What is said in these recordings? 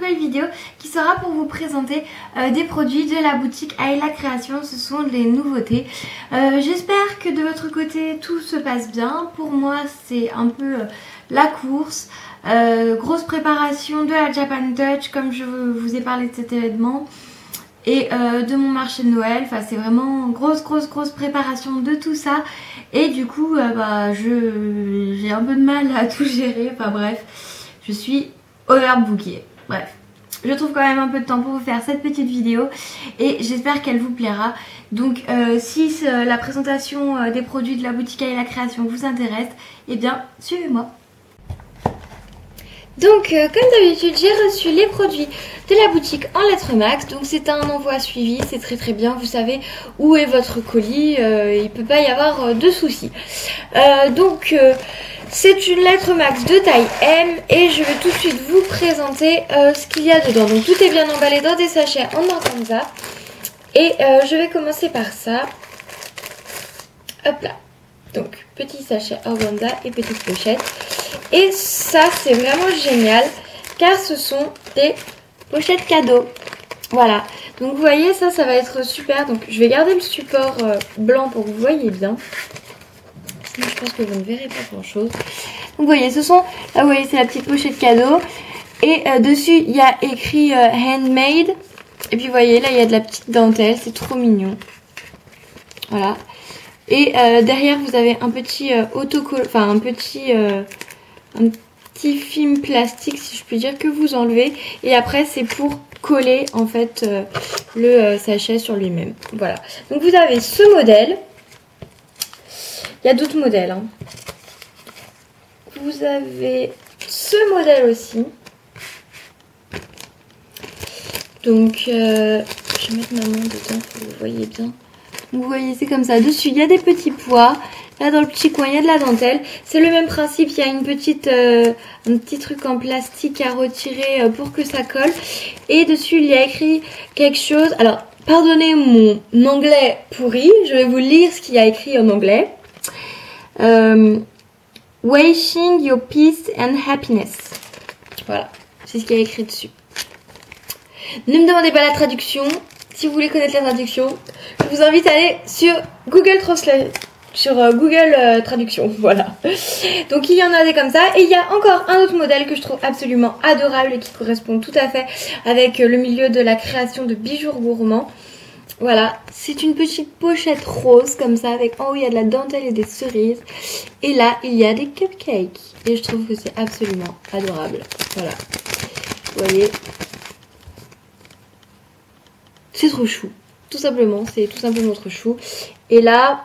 nouvelle vidéo qui sera pour vous présenter des produits de la boutique Ayla Création. Ce sont les nouveautés. J'espère que de votre côté tout se passe bien. Pour moi c'est un peu la course. Grosse préparation de la Japan Touch comme je vous ai parlé de cet événement. Et de mon marché de Noël, enfin c'est vraiment grosse préparation de tout ça. Et du coup j'ai un peu de mal à tout gérer, enfin bref, je suis overbookée. Bref, je trouve quand même un peu de temps pour vous faire cette petite vidéo et j'espère qu'elle vous plaira. Donc si la présentation des produits de la boutique Ayla Création vous intéresse, eh bien suivez-moi. Donc comme d'habitude j'ai reçu les produits de la boutique en lettres max. Donc c'est un envoi suivi, c'est très bien, vous savez où est votre colis, il ne peut pas y avoir de soucis. C'est une lettre max de taille M et je vais tout de suite vous présenter ce qu'il y a dedans. Donc tout est bien emballé dans des sachets en organza et je vais commencer par ça. Hop là. Donc petit sachet organza et petite pochette. Et ça c'est vraiment génial car ce sont des pochettes cadeaux. Voilà, donc vous voyez ça va être super. Donc je vais garder le support blanc pour que vous voyez bien. Sinon je pense que vous ne verrez pas grand chose. Donc vous voyez ce sont, là vous voyez c'est la petite pochette cadeau. Et dessus il y a écrit handmade. Et puis vous voyez là il y a de la petite dentelle, c'est trop mignon. Voilà. Et derrière vous avez un petit autocollant, enfin un petit film plastique si je puis dire que vous enlevez. Et après c'est pour coller en fait le sachet sur lui-même. Voilà. Donc vous avez ce modèle. Il y a d'autres modèles. Hein. Vous avez ce modèle aussi. Donc je vais mettre ma main dedans pour que vous voyez bien. Vous voyez c'est comme ça, dessus il y a des petits pois, là dans le petit coin il y a de la dentelle, c'est le même principe, il y a un petit truc en plastique à retirer pour que ça colle, et dessus il y a écrit quelque chose, alors pardonnez mon anglais pourri, je vais vous lire ce qu'il y a écrit en anglais. Wishing your peace and happiness, voilà, c'est ce qu'il y a écrit dessus. Ne me demandez pas la traduction. Si vous voulez connaître la traduction, je vous invite à aller sur Google Translate, sur Google Traduction, voilà. Donc il y en a des comme ça, et il y a encore un autre modèle que je trouve absolument adorable et qui correspond tout à fait avec le milieu de la création de bijoux gourmands. Voilà, c'est une petite pochette rose comme ça, avec en haut il y a de la dentelle et des cerises, et là il y a des cupcakes, et je trouve que c'est absolument adorable. Voilà, vous voyez. C'est trop chou, tout simplement, c'est tout simplement trop chou. Et là,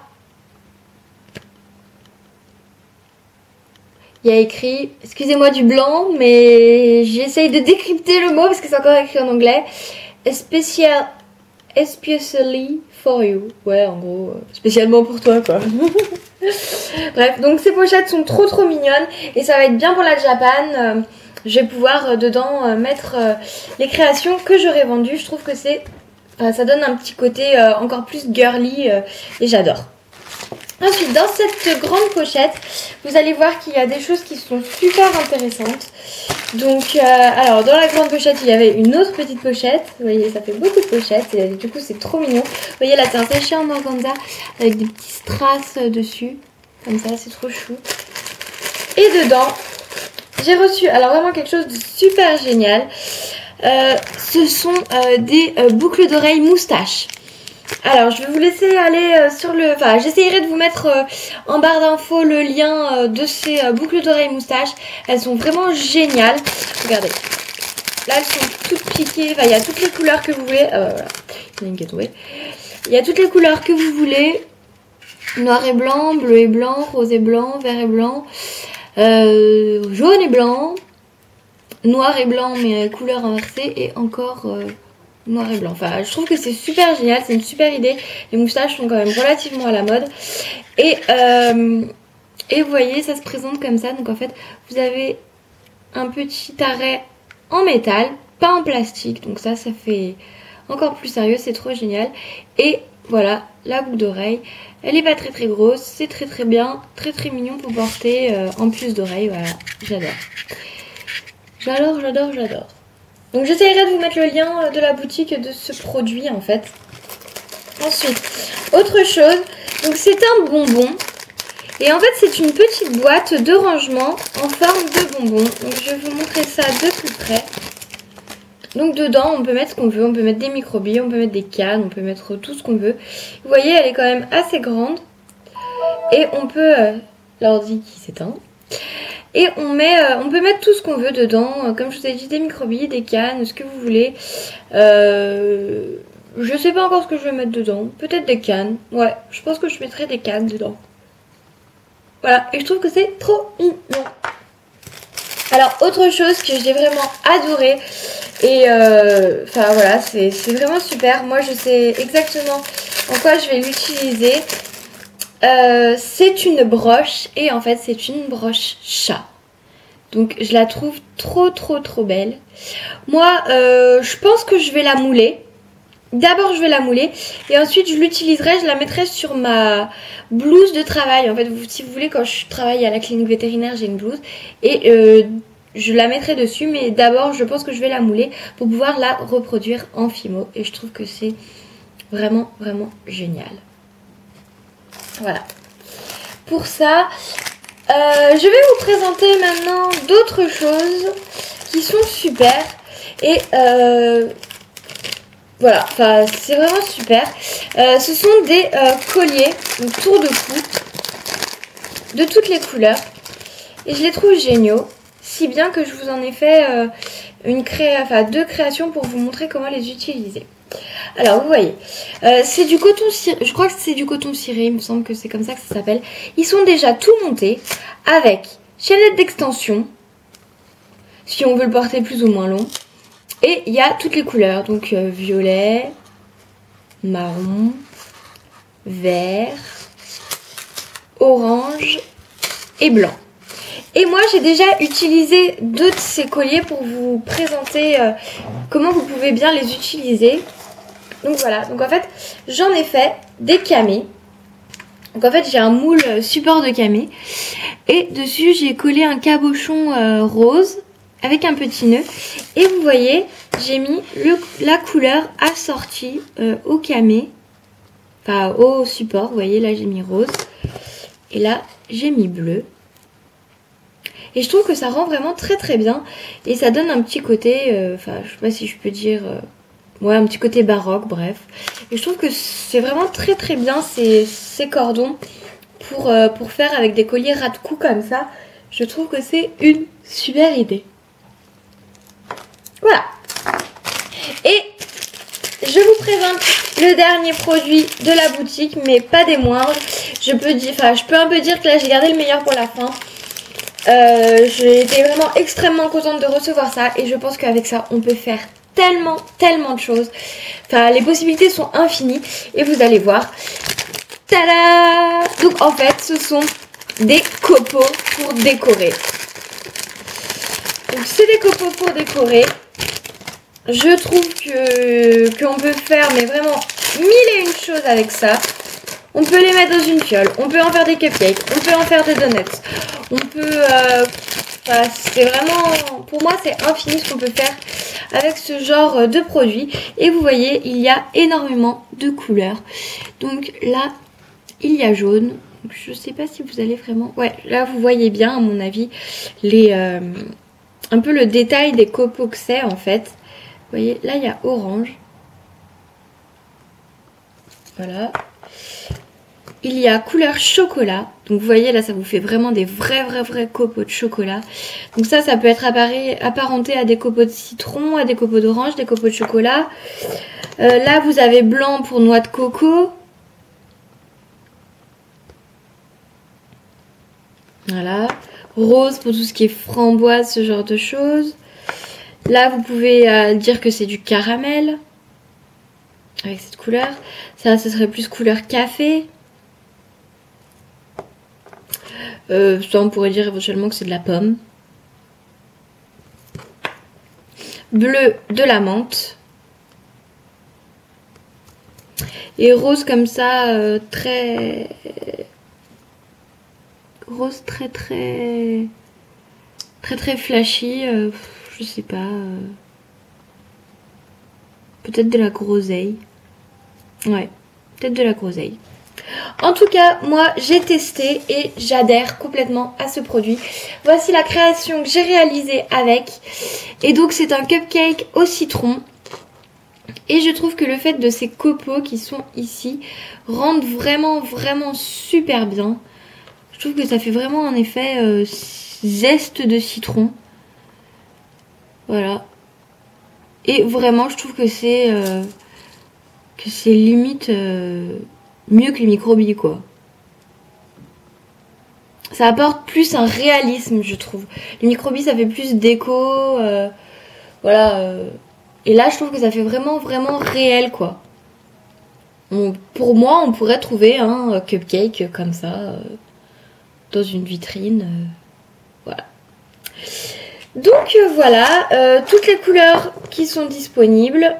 il y a écrit, excusez-moi du blanc, mais j'essaye de décrypter le mot parce que c'est encore écrit en anglais. Especially for you. Ouais, en gros, spécialement pour toi, quoi. Bref, donc ces pochettes sont trop mignonnes et ça va être bien pour la Japan. Je vais pouvoir dedans mettre les créations que j'aurais vendues. Je trouve que ça donne un petit côté encore plus girly et j'adore. Ensuite, dans cette grande pochette, vous allez voir qu'il y a des choses qui sont super intéressantes. Donc, alors dans la grande pochette, il y avait une autre petite pochette. Vous voyez, ça fait beaucoup de pochettes et du coup, c'est trop mignon. Vous voyez, là, c'est un sachet en organza avec des petits strass dessus. Comme ça, c'est trop chou. Et dedans, j'ai reçu alors vraiment quelque chose de super génial. Ce sont des boucles d'oreilles moustache. Alors je vais vous laisser aller sur le... Enfin j'essayerai de vous mettre en barre d'infos le lien de ces boucles d'oreilles moustache. Elles sont vraiment géniales. Regardez. Là elles sont toutes piquées. Enfin il y a toutes les couleurs que vous voulez. Voilà. Il y a une qui est tombée. Il y a toutes les couleurs que vous voulez. Noir et blanc, bleu et blanc, rose et blanc, vert et blanc, jaune et blanc. Noir et blanc mais couleur inversée et encore noir et blanc. Enfin je trouve que c'est super génial, c'est une super idée. Les moustaches sont quand même relativement à la mode. Et vous voyez ça se présente comme ça. Donc en fait vous avez un petit arrêt en métal, pas en plastique. Donc ça fait encore plus sérieux, c'est trop génial. Et voilà la boucle d'oreille. Elle est pas très grosse, c'est très bien, très mignon pour porter en plus d'oreilles. Voilà, j'adore. J'adore. Donc j'essaierai de vous mettre le lien de la boutique de ce produit en fait. Ensuite, autre chose, donc c'est un bonbon. Et en fait c'est une petite boîte de rangement en forme de bonbon. Donc je vais vous montrer ça de plus près. Donc dedans on peut mettre ce qu'on veut, on peut mettre des microbilles, on peut mettre des cannes, on peut mettre tout ce qu'on veut. Vous voyez elle est quand même assez grande. Et on peut... l'ordi qui s'éteint. Et on peut mettre tout ce qu'on veut dedans. Comme je vous ai dit, des microbilles, des cannes, ce que vous voulez. Je sais pas encore ce que je vais mettre dedans. Peut-être des cannes. Ouais, je pense que je mettrai des cannes dedans. Voilà, et je trouve que c'est trop mignon. Alors, autre chose que j'ai vraiment adoré. Et enfin voilà, c'est vraiment super. Moi, je sais exactement en quoi je vais l'utiliser. C'est une broche et en fait c'est une broche chat. Donc je la trouve trop belle. Moi je pense que je vais la mouler. D'abord je vais la mouler et ensuite je l'utiliserai, je la mettrai sur ma blouse de travail. En fait si vous voulez, quand je travaille à la clinique vétérinaire j'ai une blouse et je la mettrai dessus. Mais d'abord je pense que je vais la mouler pour pouvoir la reproduire en fimo. Et je trouve que c'est vraiment génial. Voilà. Pour ça, je vais vous présenter maintenant d'autres choses qui sont super. Et voilà, enfin c'est vraiment super. Ce sont des colliers, donc tour de cou, de toutes les couleurs. Et je les trouve géniaux. Si bien que je vous en ai fait deux créations pour vous montrer comment les utiliser. Alors vous voyez, c'est du coton ciré, je crois que c'est du coton ciré, il me semble que c'est comme ça que ça s'appelle. Ils sont déjà tout montés avec chaînette d'extension, si on veut le porter plus ou moins long. Et il y a toutes les couleurs, donc violet, marron, vert, orange et blanc. Et moi j'ai déjà utilisé deux de ces colliers pour vous présenter comment vous pouvez bien les utiliser. Donc voilà, donc en fait j'en ai fait des camés. Donc en fait j'ai un moule support de camé. Et dessus j'ai collé un cabochon rose avec un petit nœud. Et vous voyez, j'ai mis la couleur assortie au camé. Enfin au support, vous voyez là j'ai mis rose. Et là j'ai mis bleu. Et je trouve que ça rend vraiment très bien. Et ça donne un petit côté, enfin je sais pas si je peux dire... ouais, un petit côté baroque, bref. Et je trouve que c'est vraiment très bien ces cordons pour faire avec des colliers ras de cou comme ça. Je trouve que c'est une super idée. Voilà. Et je vous présente le dernier produit de la boutique, mais pas des moindres. Je peux un peu dire que là j'ai gardé le meilleur pour la fin. J'ai été vraiment extrêmement contente de recevoir ça. Et je pense qu'avec ça on peut faire tellement de choses. Enfin, les possibilités sont infinies et vous allez voir. Tada! Donc en fait, ce sont des copeaux pour décorer. Donc c'est des copeaux pour décorer. Je trouve qu'on peut faire mais vraiment mille et une choses avec ça. On peut les mettre dans une fiole, on peut en faire des cupcakes, on peut en faire des donuts. On peut... enfin, c'est vraiment... Pour moi, c'est infini ce qu'on peut faire avec ce genre de produit. Et vous voyez, il y a énormément de couleurs. Donc là, il y a jaune. Donc, je sais pas si vous allez vraiment... Ouais, là, vous voyez bien, à mon avis, un peu le détail des copeaux que c'est, en fait. Vous voyez, là, il y a orange. Voilà. Il y a couleur chocolat. Donc vous voyez là ça vous fait vraiment des vrais copeaux de chocolat. Donc ça peut être apparenté à des copeaux de citron, à des copeaux d'orange, des copeaux de chocolat. Là vous avez blanc pour noix de coco. Voilà. Rose pour tout ce qui est framboise, ce genre de choses. Là vous pouvez dire que c'est du caramel. Avec cette couleur. Ça ce serait plus couleur café. Ça on pourrait dire éventuellement que c'est de la pomme. Bleu de la menthe. Et rose comme ça, très... Rose très flashy, je sais pas. Peut-être de la groseille. Ouais, peut-être de la groseille. En tout cas, moi j'ai testé et j'adhère complètement à ce produit. Voici la création que j'ai réalisée avec. Et donc c'est un cupcake au citron. Et je trouve que le fait de ces copeaux qui sont ici rendent vraiment super bien. Je trouve que ça fait vraiment un effet zeste de citron. Voilà. Et vraiment je trouve que c'est limite mieux que les microbilles quoi. Ça apporte plus un réalisme je trouve. Les microbilles ça fait plus déco. Voilà. Et là je trouve que ça fait vraiment réel quoi. Pour moi on pourrait trouver un cupcake comme ça dans une vitrine. Voilà. Donc voilà, toutes les couleurs qui sont disponibles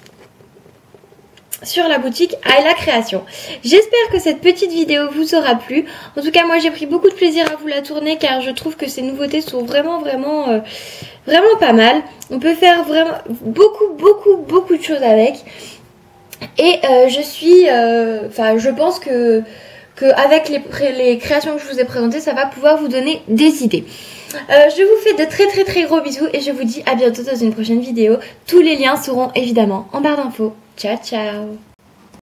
sur la boutique à la création. J'espère que cette petite vidéo vous aura plu. En tout cas moi j'ai pris beaucoup de plaisir à vous la tourner car je trouve que ces nouveautés sont vraiment pas mal. On peut faire vraiment beaucoup de choses avec. Et je pense que avec les créations que je vous ai présentées, ça va pouvoir vous donner des idées. Je vous fais de très gros bisous et je vous dis à bientôt dans une prochaine vidéo. Tous les liens seront évidemment en barre d'infos. Ciao ciao.